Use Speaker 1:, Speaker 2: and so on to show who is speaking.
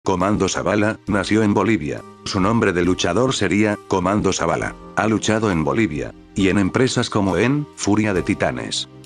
Speaker 1: Comando Zavala, nació en Bolivia. Su nombre de luchador sería, Comando Zavala. Ha luchado en Bolivia. Y en empresas como en, Furia de Titanes.